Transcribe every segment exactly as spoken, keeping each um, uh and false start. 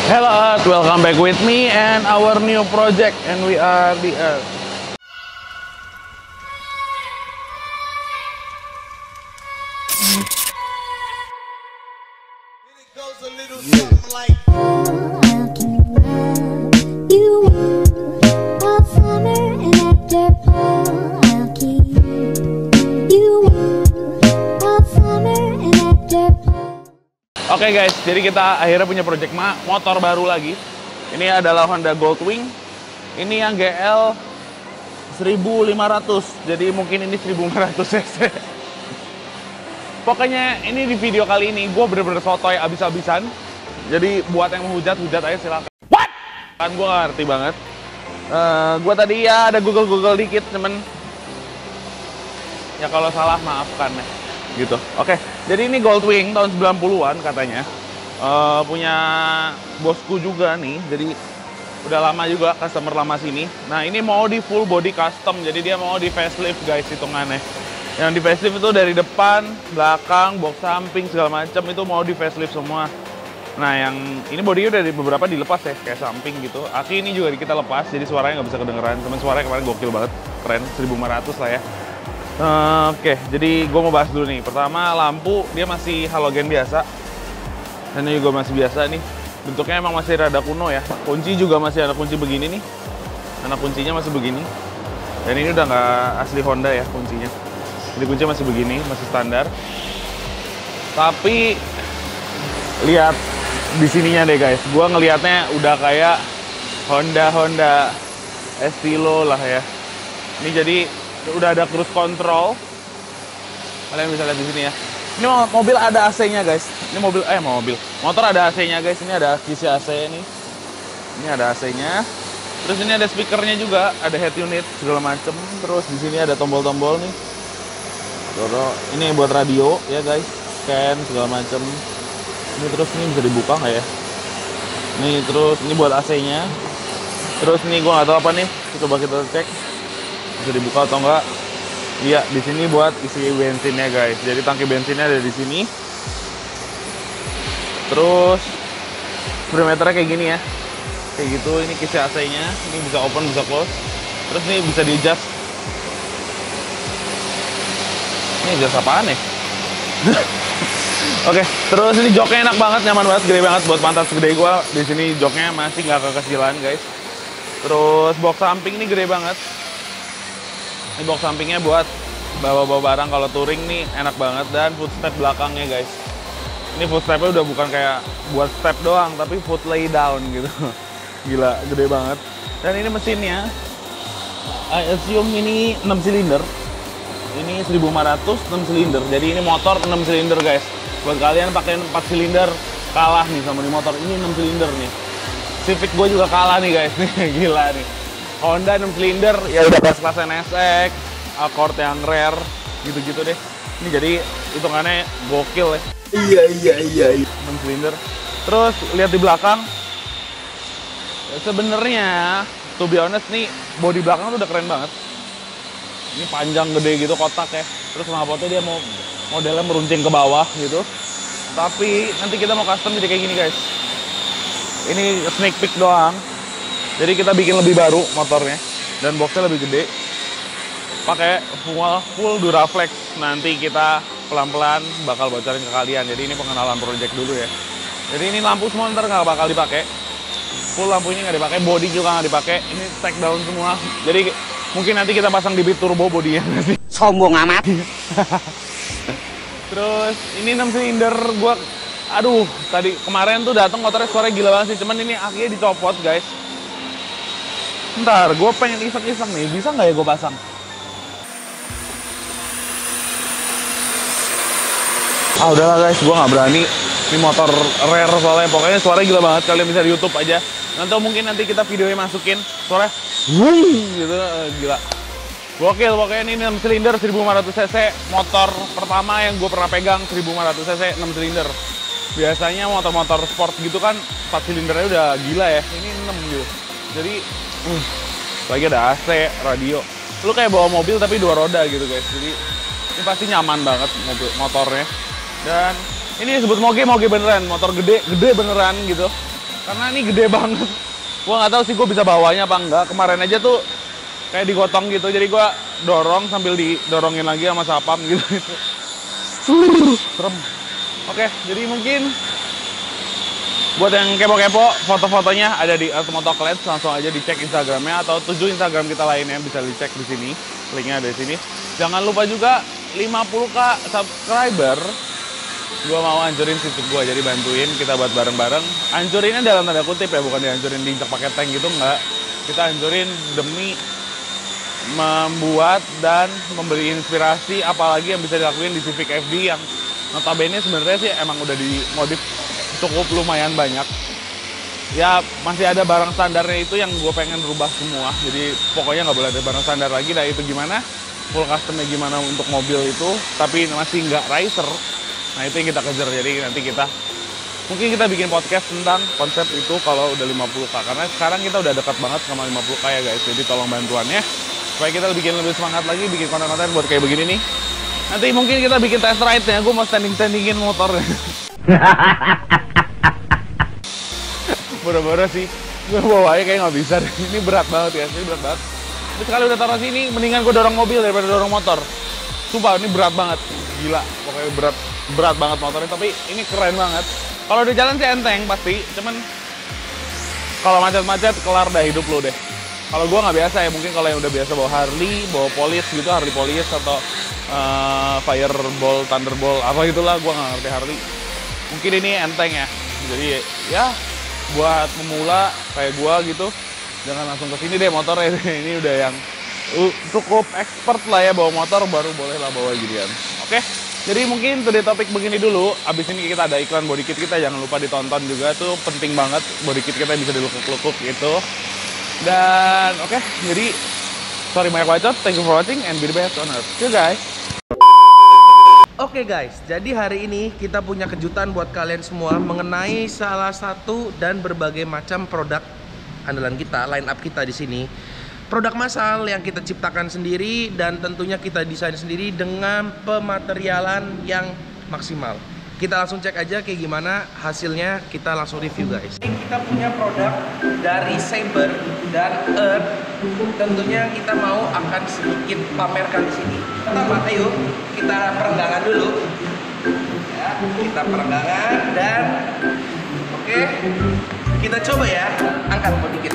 Hello, welcome back with me and our new project, and we are the Earth. Oke okay guys, jadi kita akhirnya punya project ma motor baru lagi. Ini adalah Honda Goldwing. Ini yang G L seribu lima ratus. Jadi mungkin ini seribu lima ratus cc. Pokoknya ini di video kali ini gue bener-bener sotoy abis-abisan. Jadi buat yang mau hujat, hujat aja silakan. What? Kan gue gak ngerti banget. Uh, gue tadi ya ada Google-Google dikit temen. Ya kalau salah maafkan ya. Gitu. Oke, okay. Jadi ini Goldwing tahun sembilan puluhan katanya. Uh, punya bosku juga nih. Jadi udah lama juga customer lama sini. Nah, ini mau di full body custom. Jadi dia mau di facelift guys hitungannya. Yang di facelift itu dari depan, belakang, box samping segala macam itu mau di facelift semua. Nah, yang ini bodinya udah di beberapa dilepas ya, kayak samping gitu. Aki ini juga kita lepas, jadi suaranya nggak bisa kedengeran. Temen suaranya kemarin gokil banget, keren, seribu lima ratus lah ya. Uh, Oke, okay. Jadi gue mau bahas dulu nih. Pertama, lampu dia masih halogen biasa. Dan ini juga masih biasa nih. Bentuknya emang masih rada kuno ya. Kunci juga masih ada kunci begini nih. Anak kuncinya masih begini. Dan ini udah nggak asli Honda ya kuncinya. Jadi kuncinya masih begini, masih standar. Tapi lihat di sininya deh guys. Gue ngelihatnya udah kayak Honda Honda Estilo lah ya. Ini jadi udah ada cruise control. Kalian bisa lihat di sini ya. Ini mobil ada A C-nya guys. Ini mobil eh mobil. Motor ada A C-nya guys. Ini ada kisi A C nih. Ini ada A C-nya. Terus ini ada speakernya juga, ada head unit segala macem. Terus di sini ada tombol-tombol nih. Ini buat radio ya guys. Scan segala macem. Ini terus ini bisa dibuka nggak ya? Nih terus ini buat A C-nya. Terus ini gua nggak tahu apa nih. Coba kita cek. Bisa dibuka atau enggak? Iya, di sini buat isi bensinnya guys. Jadi tangki bensinnya ada di sini. Terus speedometernya kayak gini ya. Kayak gitu, ini kisi A C-nya. Ini bisa open, bisa close. Terus ini bisa di adjust. Ini adjust apaan ya? Oke, terus ini joknya enak banget, nyaman banget, gede banget buat pantat segede gua. Di sini joknya masih nggak kekecilan guys. Terus box samping ini gede banget. Ini box sampingnya buat bawa-bawa barang kalau touring nih enak banget. Dan footstep belakangnya guys. Ini footstepnya udah bukan kayak buat step doang, tapi foot lay down gitu. Gila, gede banget. Dan ini mesinnya, I assume ini enam silinder. Ini seribu lima ratus enam silinder. Jadi ini motor enam silinder guys. Buat kalian pakai empat silinder kalah nih sama di motor. Ini enam silinder nih. Civic gue juga kalah nih guys. Nih gila nih. Honda enam silinder, ya udah kelas-kelas N S X, Accord yang rare, gitu-gitu deh. Ini jadi hitungannya gokil ya. Iya, iya, iya. enam silinder. Terus lihat di belakang. Sebenarnya, to be honest nih, bodi belakang tuh udah keren banget. Ini panjang gede gitu kotak ya. Terus knalpotnya dia mau modelnya meruncing ke bawah gitu. Tapi nanti kita mau custom jadi kayak gini guys. Ini sneak peek doang. Jadi kita bikin lebih baru motornya dan boxnya lebih gede. Pakai full, full Duraflex. Nanti kita pelan-pelan bakal bocorin ke kalian. Jadi ini pengenalan project dulu ya. Jadi ini lampu semua ntar nggak bakal dipakai. Full lampunya nggak dipakai, body juga nggak dipakai. Ini take down semua. Jadi mungkin nanti kita pasang di bit turbo bodinya. Sombong amat. Terus ini enam silinder. Gua, aduh, tadi kemarin tuh datang motornya suaranya gila banget sih. Cuman ini akhirnya dicopot guys. Ntar, gue pengen iseng-iseng nih, bisa nggak ya gue pasang? Ah udahlah guys, gue nggak berani. Ini motor rare soalnya, pokoknya suaranya gila banget. Kalian bisa di YouTube aja. Nanti mungkin nanti kita videonya masukin suaranya, wuh, gitu, gila. Gokil, pokoknya ini enam silinder seribu lima ratus cc, motor pertama yang gue pernah pegang seribu lima ratus cc enam silinder. Biasanya motor-motor sport gitu kan empat silindernya udah gila ya, ini enam gitu. Jadi Uh, lagi ada A C, radio. Lu kayak bawa mobil tapi dua roda gitu guys. Jadi ini pasti nyaman banget mobil motornya. Dan ini disebut moge moge beneran, motor gede, gede beneran gitu. karena ini gede banget. Gue nggak tahu sih gue bisa bawanya apa enggak. Kemarin aja tuh kayak digotong gitu, jadi gue dorong sambil didorongin lagi sama sapam gitu. Serem. Oke, jadi mungkin buat yang kepo-kepo, foto-fotonya ada di Motoklets, langsung aja dicek Instagramnya atau tujuh Instagram kita lainnya bisa dicek di sini. Linknya ada di sini. Jangan lupa juga lima puluh k subscriber, gue mau hancurin situs gue, jadi bantuin kita buat bareng-bareng. Hancurinnya dalam tanda kutip ya, bukan dihancurin diinjak pakai tank gitu, enggak. Kita hancurin demi membuat dan memberi inspirasi, apalagi yang bisa dilakuin di Civic F D yang notabene sebenarnya sih emang udah dimodif cukup lumayan banyak. Ya masih ada barang standarnya itu yang gue pengen rubah semua. Jadi pokoknya nggak boleh ada barang standar lagi. Nah itu gimana? Full customnya gimana untuk mobil itu, tapi masih nggak racer. Nah itu yang kita kejar. Jadi nanti kita mungkin kita bikin podcast tentang konsep itu kalau udah lima puluh k. Karena sekarang kita udah dekat banget sama lima puluh k ya guys. Jadi tolong bantuannya supaya kita bikin lebih semangat lagi, bikin konten-konten buat kayak begini nih. Nanti mungkin kita bikin test ride-nya. Gue mau standing-standingin motornya. Boro-boro sih, gue bawanya kayak nggak bisa. Ini berat banget ya, ini berat banget. Terus kalau udah taruh sini, mendingan gue dorong mobil daripada dorong motor. Sumpah, ini berat banget, gila. Pokoknya berat, berat banget motornya. Tapi ini keren banget. Kalau di jalan sih enteng pasti, cuman kalau macet-macet kelar dah hidup lo deh. Kalau gue nggak biasa ya, mungkin kalau yang udah biasa bawa Harley, bawa Police gitu, Harley Police atau uh, Fireball, Thunderbolt, apa itulah, gue nggak ngerti Harley. Mungkin ini enteng ya, jadi ya buat pemula kayak gua gitu, jangan langsung ke sini deh motornya. Ini udah yang uh, cukup expert lah ya bawa motor, baru boleh lah bawa ginian. Oke, jadi mungkin today topik begini dulu. Abis ini kita ada iklan body kit kita, jangan lupa ditonton juga, tuh penting banget. Body kit kita bisa dilukuk-lukuk gitu. Dan oke, okay, jadi sorry banyak bacot, thank you for watching and be the best on earth. See you guys. Oke guys, jadi hari ini kita punya kejutan buat kalian semua mengenai salah satu dan berbagai macam produk andalan kita, line up kita di sini. Produk massal yang kita ciptakan sendiri dan tentunya kita desain sendiri dengan pematerialan yang maksimal. Kita langsung cek aja kayak gimana hasilnya, kita langsung review guys. Kita punya produk dari Saber dan Earth. Tentunya kita mau akan sedikit pamerkan di sini. Pertama, ayo kita perenggangan dulu. Ya, kita perenggangan dan oke, okay, kita coba ya, angkat sedikit.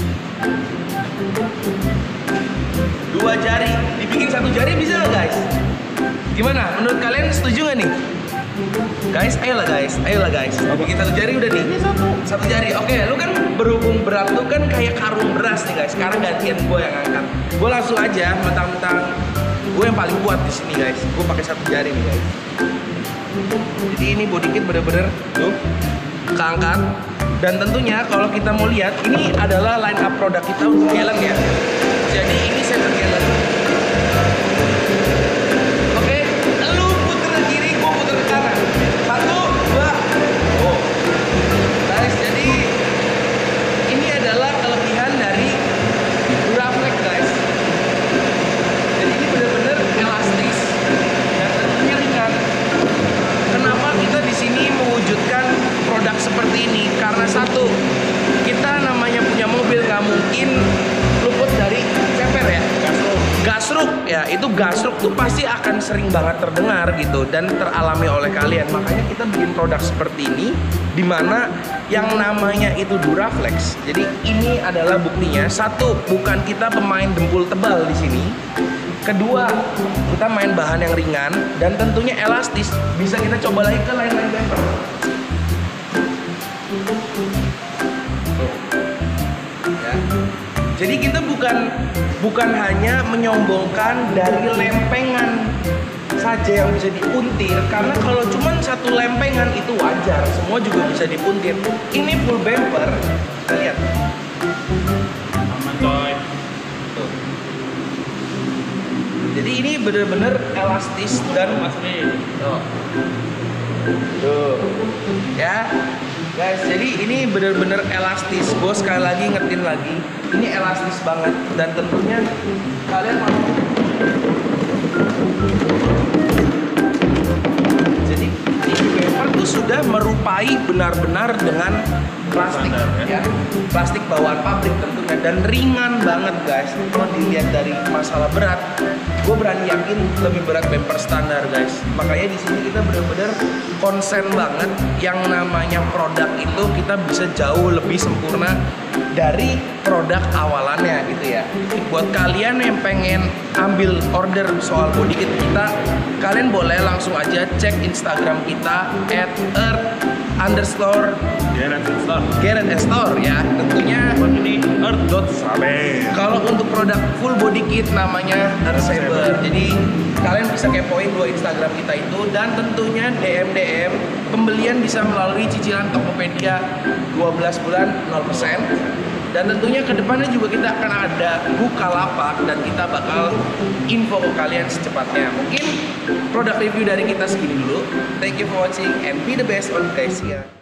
Dua jari, dibikin satu jari bisa nggak guys? Gimana? Menurut kalian setuju nggak nih? Guys, ayolah guys, ayolah guys. Bikin satu jari udah nih. Satu, satu jari. Oke, lu kan berhubung berat lu kan kayak karung beras nih guys. Sekarang gantian gue yang angkat. Gue langsung aja, mentang-mentang gue yang paling kuat di sini guys. Gue pakai satu jari nih guys. Jadi ini body kit bener-bener tuh keangkat. Dan tentunya kalau kita mau lihat, ini adalah line up produk kita untuk gallon ya. Jadi ini center gallon. Seperti ini karena satu, kita namanya punya mobil nggak mungkin luput dari ceper ya, gasruk. Gasruk ya, itu gasruk tuh pasti akan sering banget terdengar gitu dan teralami oleh kalian. Makanya kita bikin produk seperti ini, dimana yang namanya itu Duraflex. Jadi ini adalah buktinya. Satu, bukan kita pemain dempul tebal di sini. Kedua, kita main bahan yang ringan dan tentunya elastis. Bisa kita coba lagi ke lain-lain bumper. Ya. Jadi kita bukan bukan hanya menyombongkan dari lempengan saja yang bisa dipuntir, karena kalau cuma satu lempengan itu wajar, semua juga bisa dipuntir. Ini full bumper, kita lihat. Aman coy. Tuh. Jadi ini benar-benar elastis dan masih. Tuh. Tuh. Ya. Guys, jadi ini benar-benar elastis. Gue sekali lagi ngetin lagi, ini elastis banget dan tentunya kalian mau. Jadi ini bumper tuh sudah merupai benar-benar dengan plastik ya, plastik bawaan pabrik tentunya, dan ringan banget guys. Kalau dilihat dari masalah berat, gue berani yakin lebih berat bumper standar guys. Makanya di sini kita benar-benar konsen banget yang namanya produk itu kita bisa jauh lebih sempurna dari produk awalannya gitu ya. Buat kalian yang pengen ambil order soal body kit kita, kalian boleh langsung aja cek Instagram kita at earth underscore Garrett Store ya. Tentunya ini earth dot saber. kalau untuk produk full body kit namanya Earth Saber. Jadi kalian bisa kepoin dua Instagram kita itu, dan tentunya D M D M pembelian bisa melalui cicilan Tokopedia dua belas bulan nol persen. Dan tentunya kedepannya juga kita akan ada Bukalapak, dan kita bakal info ke kalian secepatnya. Mungkin produk review dari kita segini dulu. Thank you for watching and be the best on guys ya.